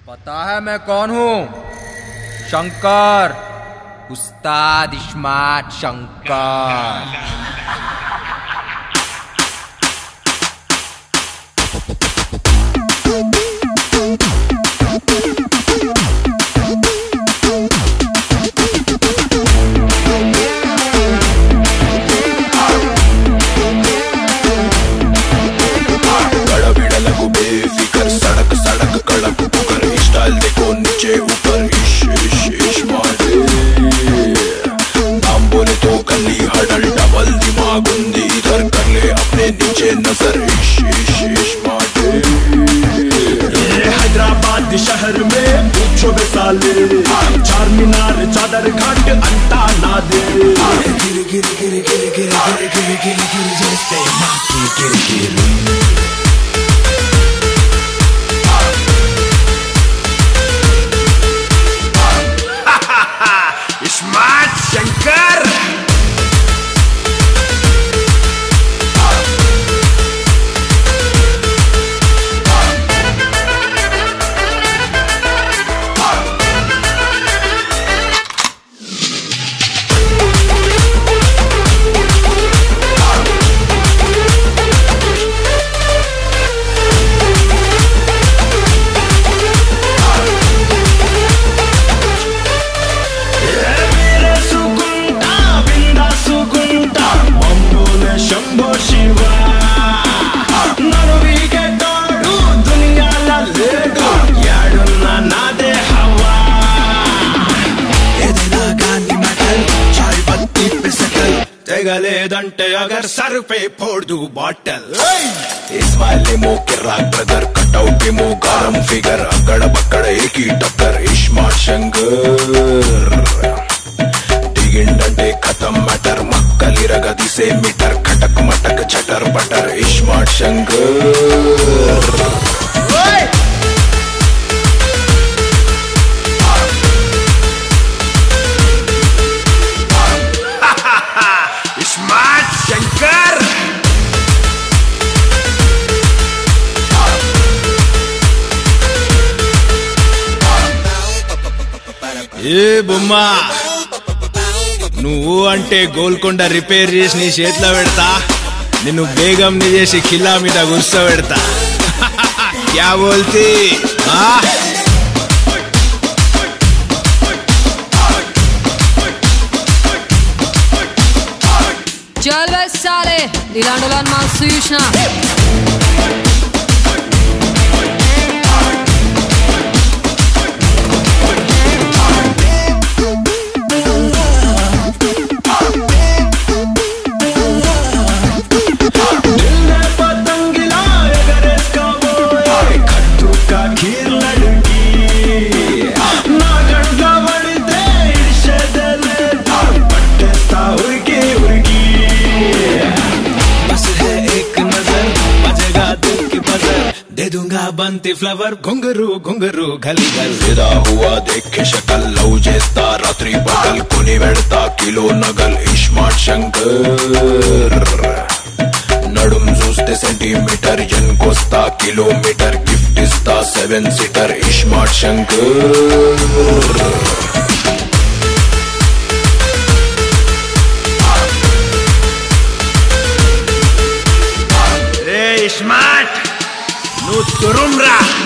पता है मैं कौन हूँ? शंकर, उस्ताद इस्मार्ट शंकर। नजर हैदराबाद शहर में पूछो बेसाले चार मीनार चादर घाट अंटा ना दे गिर गिर गिर गिर गिर गिर गिर गिर गिर जैसे माटी गिर गिर स्मार्ट शंकर। गलेदंटे अगर सर पे फोड़ दूं बॉटल इस्माइल किर्रा ब्रदर कटआउट मो गरम फिगर अकड़ बकड़ एक ही टक्कर इस्मार्ट शंकर दिगिंडंटे खत्म मैटर मक्कली रगदी से मीटर खटक मटक चटर पटर इस्मार्ट शंकर। ఏ బొమ్మ నువ్వు అంటే గోల్కొండ రిపేర్ చేసి నీ చేతిలో పెడతా, నిన్ను బేగం ని చేసి ఖిల్లా మీద కూర్చోబెడతా। క్యా బోల్తీ చల్ బే సాలే ఇలాంటి మస్తు చూసిన दे दूंगा बंती फ्लावर घुंगरू घुंगरू गली गल फिदा हुआ देख के शक्ल लव చేస్తా రాత్రి పగల్ కొని వెడతా కిలో నగల్ ఇస్మార్ట్ శంకర్ నడుం చూస్తే సెంటీమీటర్ ఎన్కొస్తా కిలోమీటర్ గిఫ్ట్ ఇస్తా 7 సీటర్ ఇస్మార్ట్ శంకర్। రే ఇస్మార్ట్ నువ్వు తురుమ్రా।